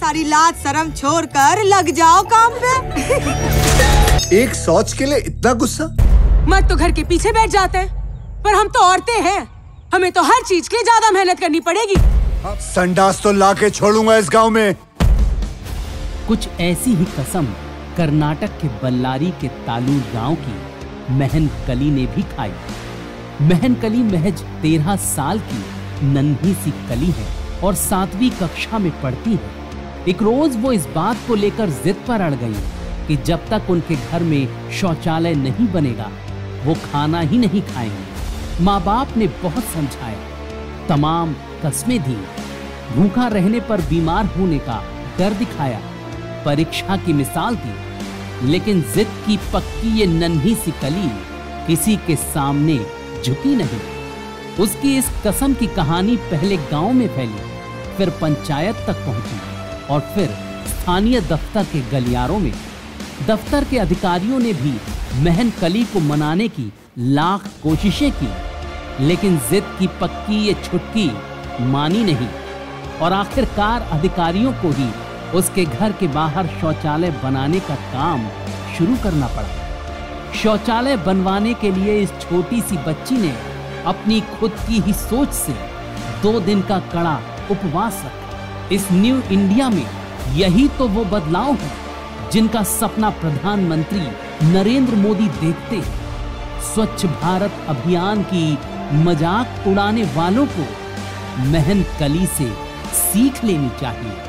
सारी लाज शर्म छोड़कर लग जाओ काम पे। एक शौच के लिए इतना गुस्सा? मर्द तो घर के पीछे बैठ जाते हैं, पर हम तो औरतें हैं, हमें तो हर चीज के लिए ज्यादा मेहनत करनी पड़ेगी। संडास तो लाके छोड़ूंगा इस गांव में। कुछ ऐसी ही कसम कर्नाटक के बल्लारी के तालूर गांव की महन कली ने भी खाई। महन कली महज 13 साल की नन्ही सी कली है और 7वीं कक्षा में पढ़ती है। एक रोज वो इस बात को लेकर जिद पर अड़ गई कि जब तक उनके घर में शौचालय नहीं बनेगा वो खाना ही नहीं खाएंगे। माँ बाप ने बहुत समझाया, तमाम कस्में दी, भूखा रहने पर बीमार होने का डर दिखाया, परीक्षा की मिसाल दी, लेकिन जिद की पक्की ये नन्ही सी कली किसी के सामने झुकी नहीं। उसकी इस कसम की कहानी पहले गांव में फैली, फिर पंचायत तक पहुंची और फिर स्थानीय दफ्तर के गलियारों में। दफ्तर के अधिकारियों ने भी महन कली को मनाने की लाख कोशिशें की, लेकिन जिद की पक्की ये छुटकी मानी नहीं और आखिरकार अधिकारियों को ही उसके घर के बाहर शौचालय बनाने का काम शुरू करना पड़ा। शौचालय बनवाने के लिए इस छोटी सी बच्ची ने अपनी खुद की ही सोच से 2 दिन का कड़ा उपवास रखा। इस न्यू इंडिया में यही तो वो बदलाव है जिनका सपना प्रधानमंत्री नरेंद्र मोदी देखते हैं। स्वच्छ भारत अभियान की मजाक उड़ाने वालों को महन कली से सीख लेनी चाहिए।